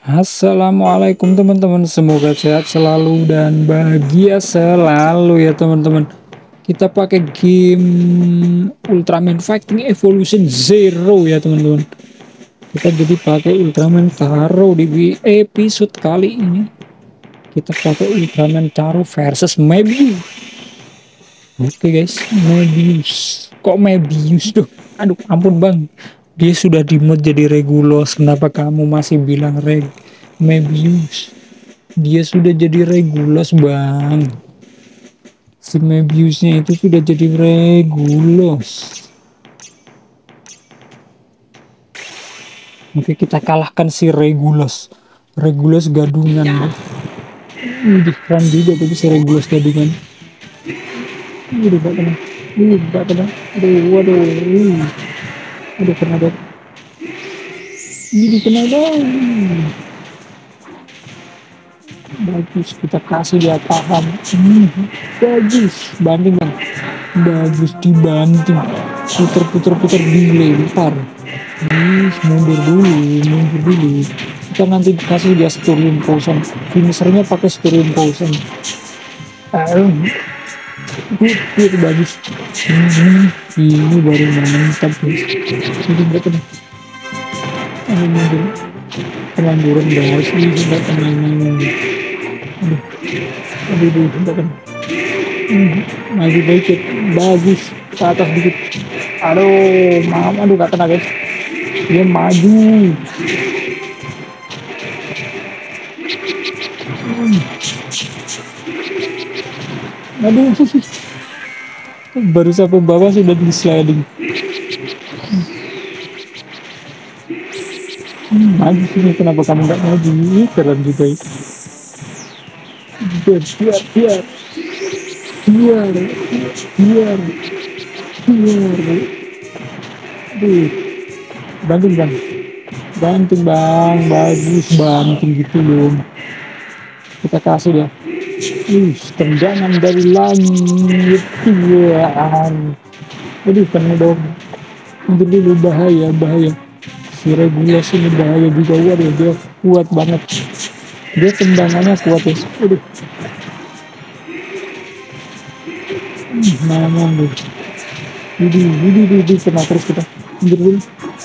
Assalamualaikum teman-teman, semoga sehat selalu dan bahagia selalu ya teman-teman. Kita pakai game Ultraman Fighting Evolution Zero ya teman-teman. Kita jadi pakai Ultraman Taro di episode kali ini. Kita pakai Ultraman Taro versus Mebius. Oke guys, Mebius. Kok Mebius tuh? Aduh ampun bang. Dia sudah di mod jadi Regulus. Kenapa kamu masih bilang Mebius? Dia sudah jadi Regulus bang. Si Mebiusnya itu sudah jadi Regulus. Oke, kita kalahkan si Regulus. Regulus gadungan. Ini keren juga tapi si Regulus gadungan. Udah gak kena. Gak kena. Waduh. Aduh kena dong. Ini kena dong. Bagus, kita kasih dia paham. Bagus, banting bang. Bagus dibanting. Puter dilempar. Mundur dulu. Kita nanti kasih dia Sturium Potion. Finishernya pakai Sturium Potion. Good, bagus. Ini baru mantap guys. Ini enggak kena. Mundur. Kelanjuran guys. Ini enggak kena. Aduh, enggak kena. Maju dikit. Bagus. Ke atas dikit. Aduh, enggak kena guys. Dia maju. Aduh, baru sampai bawah sudah di sliding. Maju sini, kenapa kamu nggak maju? Keren juga itu. Biar. Duh, banting bang, bagus banting gitu loh. Kita kasih dia. Tendangan dari langit. Aduh kena dong. Dulu bahaya. Si Regulus ini bahaya juga. Waduh, dia kuat banget. Dia tendangannya kuat ya. Aduh. Mana dulu. Ini kena terus kita. Dulu.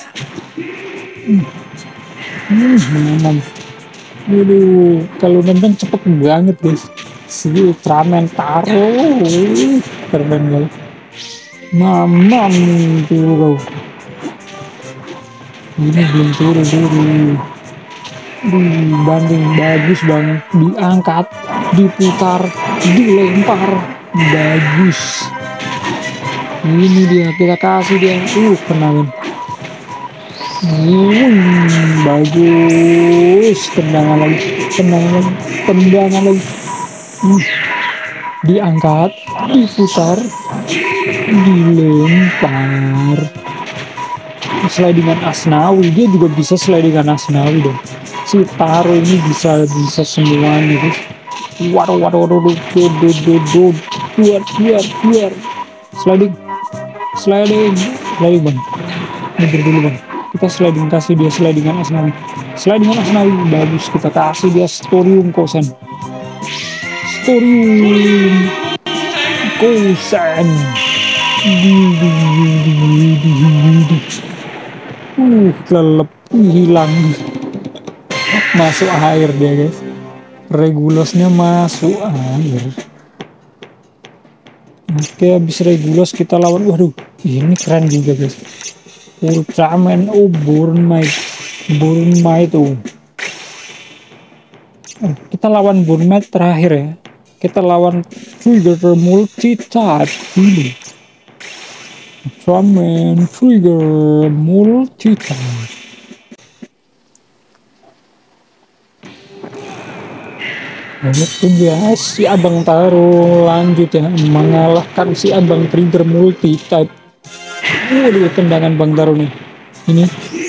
Mana. Waduh, kalau nendang cepet banget guys. Si Ultraman Taro keren guys. Mamam tuh. Ini belum turun. Banding bagus banget. Diangkat, diputar, dilempar. Bagus. Ini dia, kita kasih dia. Kena kan. Bagus. Tendangan lagi. Diangkat, diputar, dilempar. Slidingan Asnawi, dia juga bisa slidingan Asnawi dong. Si Taro ini bisa semuanya guys. Waduh, biar. Sliding bang. Mundur dulu bang. Kita kasih dia slidingan Asnawi. Bagus, kita kasih dia Sturium Potion. Kelelep hilang. Masuk air dia guys. Regulusnya masuk air. Oke, habis Regulus kita lawan. Waduh, ini keren juga guys. Ultraman Burn Might tuh. Kita lawan Burn Might terakhir ya. Kita lawan Trigger Multi-Type ini. Ultraman Trigger Multi-Type. Itu guys, si Abang Taro lanjut ya mengalahkan si Abang Trigger Multi-Type. Tendangan Bang Taro nih. Ini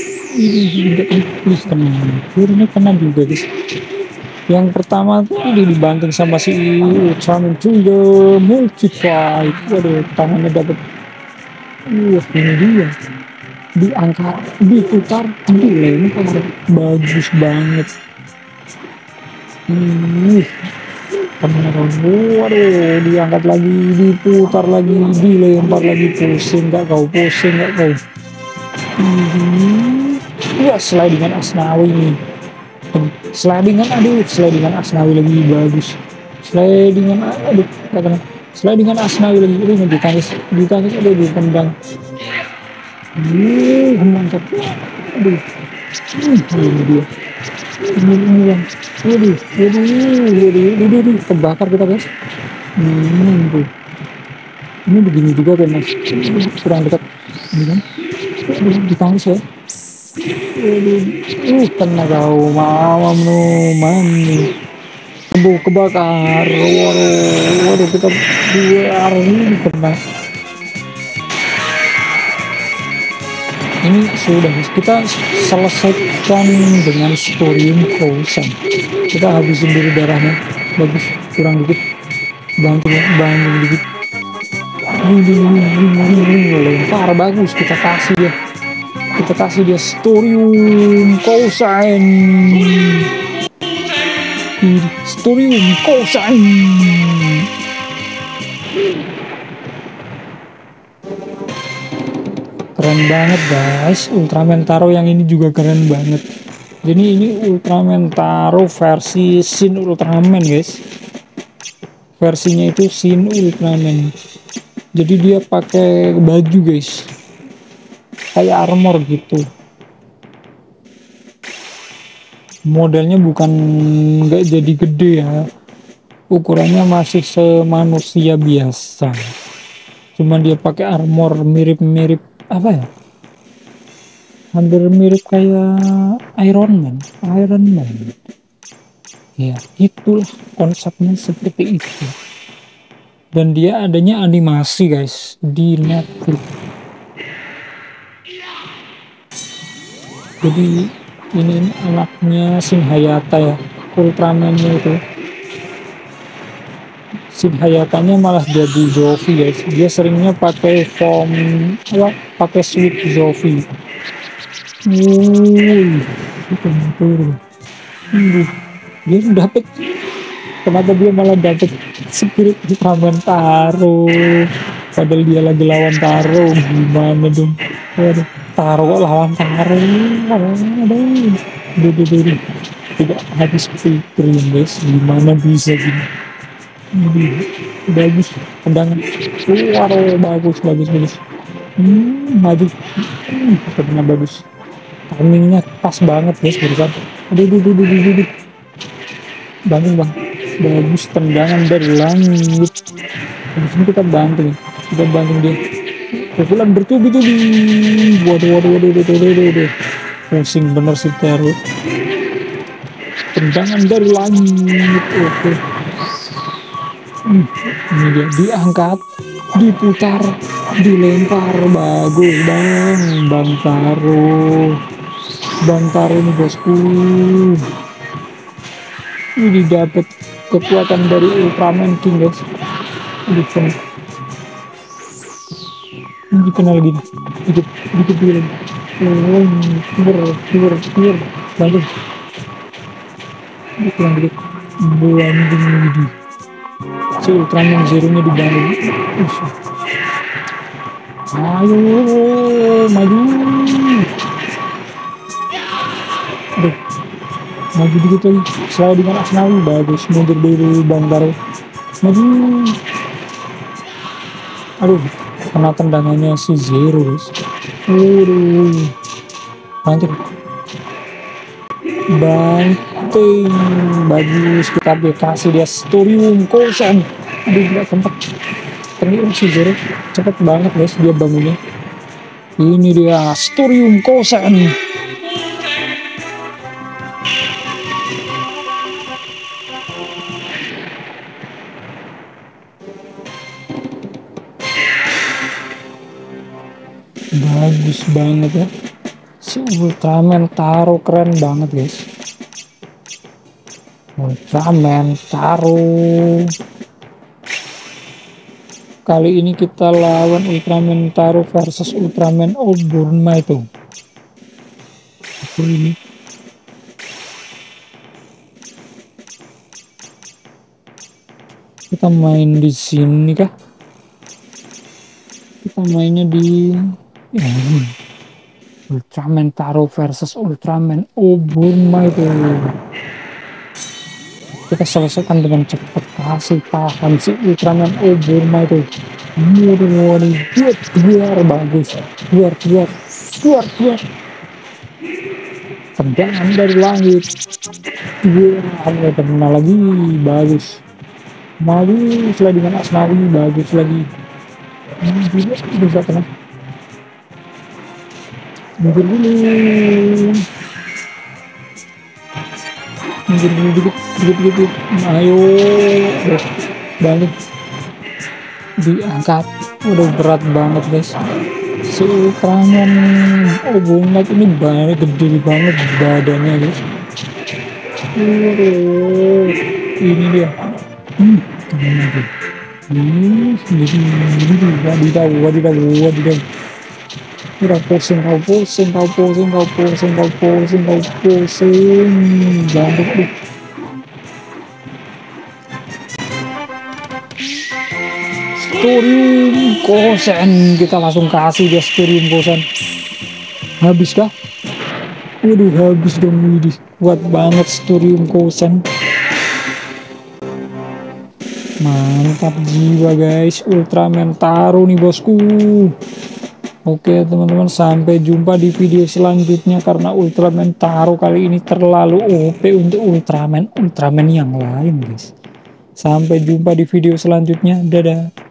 kena juga guys. Yang pertama ini dibanting sama si Ultraman Trigger Multi-Type. Waduh, tangannya dapat. Ini dia. Diangkat, diputar, dilempar. Bagus banget. Ih, beneran. Waduh, diangkat lagi, diputar lagi, dilempar lagi, pusing gak kau, pusing gak kau. Wah, slidingan Asnawi nih. Slidingan, aduh, slidingan Asnawi lagi bagus. Slidingan, aduh, katakan. Slidingan Asnawi lagi, aduh, ditangis, ditangis, aduh, ditendang. Mantap. Aduh, ini dia. Ini yang, waduh, waduh, waduh, waduh, kebakar kita guys. Tuh. Ini begini juga kan mas, kurang dekat, ini kan, ditangis ya. Waduh, kena kau, mamam no, mami. Aduh, kebakar, waduh, waduh, kita dua arah ini kena. Ini sudah kita selesaikan dengan Sporium Frozen. Kita habisin dulu darahnya, bagus, kurang dikit, bantu dikit. Lempar bagus, kita kasih dia Sporium Frozen. Sporium Frozen. Keren banget guys, Ultraman Taro yang ini juga keren banget. Jadi ini Ultraman Taro versi Shin Ultraman guys. Versinya itu Shin Ultraman. Jadi dia pakai baju guys, kayak armor gitu. Modelnya bukan nggak jadi gede ya, ukurannya masih semanusia biasa. Cuman dia pakai armor mirip-mirip apa ya? Hampir mirip kayak Iron Man. Ya, itulah konsepnya seperti itu. Dan dia adanya animasi guys di Netflix. Jadi ini anaknya Shin Hayata ya, Ultraman-nya itu. Shin Hayatanya malah jadi Zofi guys. Dia seringnya pakai form pakai sweet Zofi. Dia dapet, kenapa dia malah dapet spirit Ultraman Taro, padahal dia lagi lawan Taro. Gimana dong? Waduh, Taro kok lawan Taro. Aduh. Tidak habis pikirin guys, gimana bisa gini. Bagus tendangan, waduh, bagus. Maju, karena bagus, timingnya pas banget guys, bukan? Aduh. Bangun bang, bagus tendangan dari langit. Habis ini kita bantu dia. Pukulan bertubi-tubi. Waduh. Pusing bener sih Taro. Tendangan dari langit. Oke. Ini dia, diangkat, diputar, dilempar. Bagus bang Taro ini bosku. Ini dapat kekuatan dari Ultraman King guys. Ini dikenal gini, dikit dulu. Keluar, bantu. Ini kurang dikit, buanding lagi. Si Ultraman Zero-nya dibangun. Ayo, maju. Maju dikit lagi, selalu dengan Asnawi. Bagus, mundur dulu Bang Taro, maju. Aduh, kena tendangannya si Zero guys. Banting, bagus. Kita kasih dia Sporium Frozen. Aduh, nggak sempat tenggelam si Zero, cepet banget guys dia bangunnya. Ini dia Sporium Frozen. Bagus banget ya, si Ultraman Taro keren banget guys. Ultraman Taro. Kali ini kita lawan Ultraman Taro versus Ultraman Old Burma itu. Ini Kita main di sini kah? Kita mainnya di ya, ini. Ultraman Taro versus Ultraman Obunma itu. Kita selesaikan dengan cepat, kasih tahan si Ultraman Obunma itu. Waduh, keluar bagus, keluar. Tendangan dari langit. Wah, kena lagi, bagus. Bagus lagi dengan Asnawi, bagus lagi. Bisa kena. Minggir dulu. Minggir dulu dikit. Ayo, balik. Diangkat. Udah berat banget guys. Si Ultraman Obunma ini banyak, gede banget badannya guys. Ini dia. Kemana tuh? Wadidaw. Udah pusing. Ganduk deh. Sturium Kosen. Kita langsung kasih dia Sturium Kosen. Habis kah? Waduh, habis dong ini. Kuat banget Sturium Kosen. Mantap jiwa guys, Ultraman Taro nih bosku. Oke teman-teman, sampai jumpa di video selanjutnya, karena Ultraman Taro kali ini terlalu OP untuk Ultraman yang lain guys. Sampai jumpa di video selanjutnya, dadah.